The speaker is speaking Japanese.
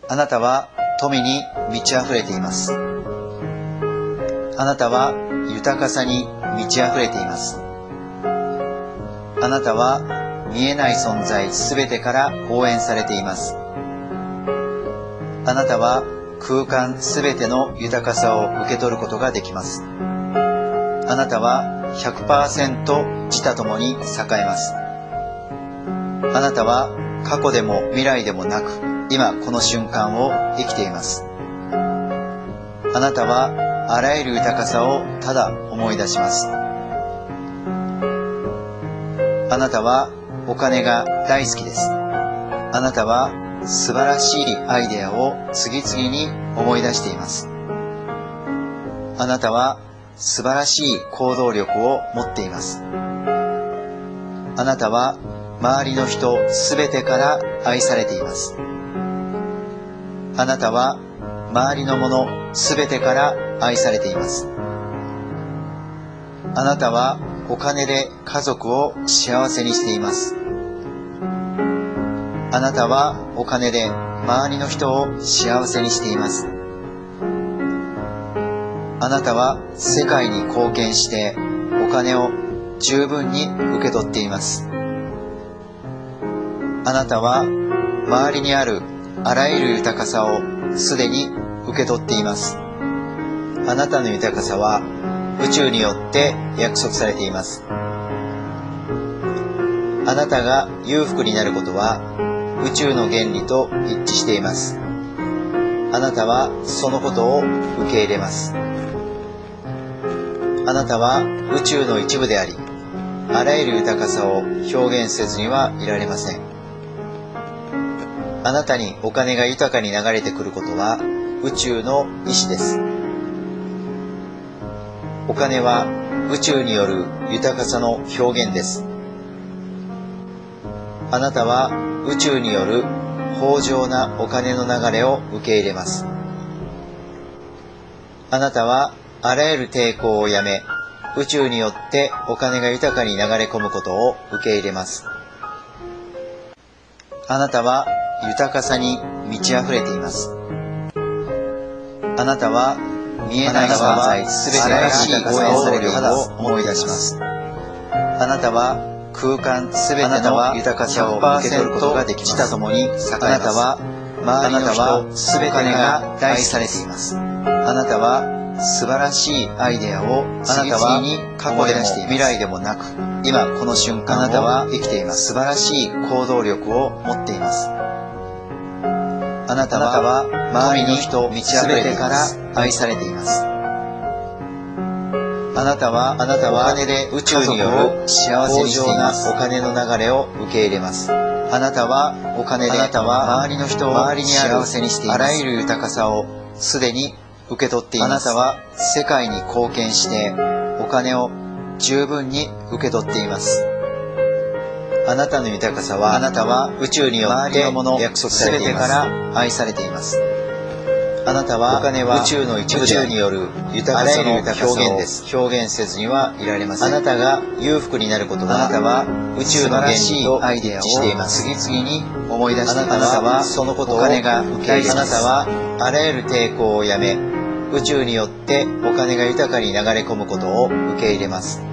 あなたは富に満ち溢れています。あなたは豊かさに満ち溢れています。あなたは見えない存在すべてから応援されています。あなたは空間すべての豊かさを受け取ることができます。あなたは 100% 自他ともに栄えます。あなたは過去でも未来でもなく、今この瞬間を生きています。あなたはあらゆる豊かさをただ思い出します。あなたはお金が大好きです。あなたは素晴らしいアイデアを次々に思い出しています。あなたは素晴らしい行動力を持っています。あなたは周りの人すべてから愛されています。あなたは周りのものすべてから愛されています。あなたはお金で家族を幸せにしています。あなたはお金で周りの人を幸せにしています。あなたは世界に貢献してお金を十分に受け取っています。あなたは周りにあるあらゆる豊かさをすでに受け取っています。あなたの豊かさは宇宙によって約束されています。あなたが裕福になることは宇宙の原理と一致しています。あなたはそのことを受け入れます。あなたは宇宙の一部であり、あらゆる豊かさを表現せずにはいられません。あなたにお金が豊かに流れてくることは宇宙の意志です。お金は宇宙による豊かさの表現です。あなたは宇宙による豊穣なお金の流れを受け入れます。あなたはあらゆる抵抗をやめ、宇宙によってお金が豊かに流れ込むことを受け入れます。あなたは豊かさに満ち溢れています。あなたは見えない存在すべてから応援されるを思い出します。あなたは空間すべての豊かさを受け取ることができます。自他ともに栄えます。あなたは周りの人すべてが愛されています。あなたは素晴らしいアイデアを次々に過去でも未来でもなく、今この瞬間あなたは生きています。素晴らしい行動力を持っています。あなたは周りの人満ち溢れてから愛されています。あなたはお金で宇宙による幸せにしています。お金の流れを受け入れます。あなたはお金で周りの人を幸せにしています。あらゆる豊かさをすでに受け取っています。あなたは世界に貢献してお金を十分に受け取っています。あなたの豊かさはあなたは宇宙によって約束されています。すべてから愛されています。あなたはお金は宇宙の一部で宇宙による豊かさの表現です。表現せずにはいられません。あなたが裕福になることはあなたは宇宙の原理とアイデアを次々に思い出しています。あなたはそのことをお金が受け入れます。あなたはあらゆる抵抗をやめ、宇宙によってお金が豊かに流れ込むことを受け入れます。